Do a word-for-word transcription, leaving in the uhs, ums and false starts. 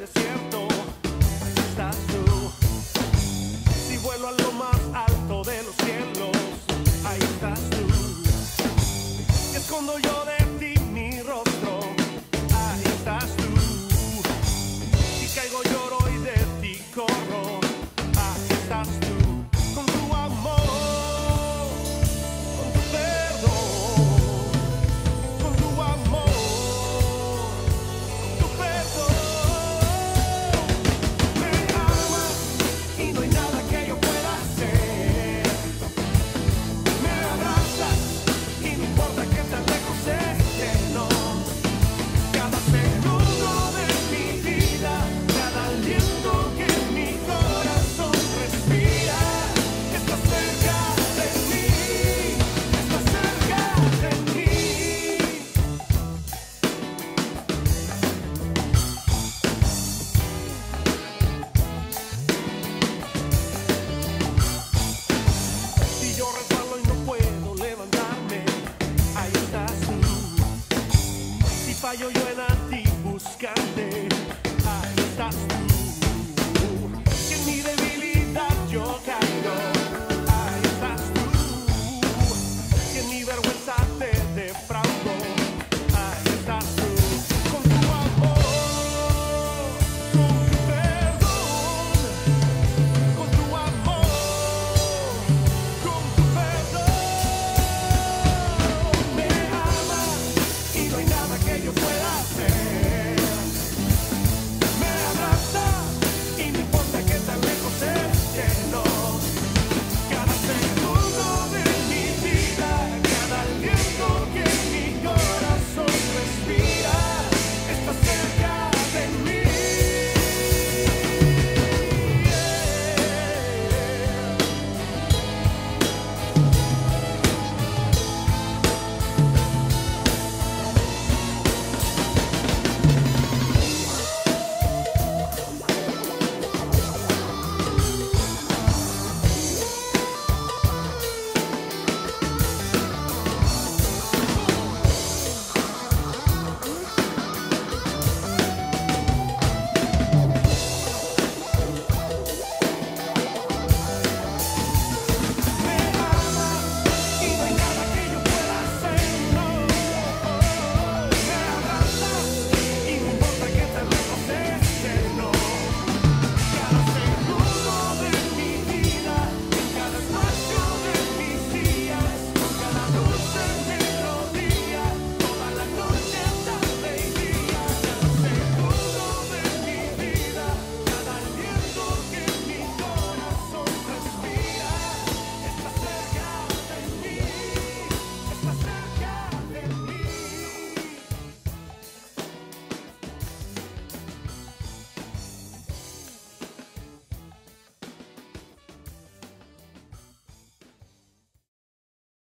desierto, ahí estás tú. Si vuelo a lo más alto de los cielos, ahí estás tú. Si escondo yo de ti mi rostro, ahí estás tú. Si caigo lloro y de ti corro, ahí estás tú. Con tu amor, con tu perdón, con tu amor, con tu perdón. Me amas y no hay nada que yo pueda hacer. Me abrazas y no importa que tan lejos esté, no. Cada segundo de mi vida, cada aliento que mi corazón respira, estás cerca de mí, estás cerca de mí. Si yo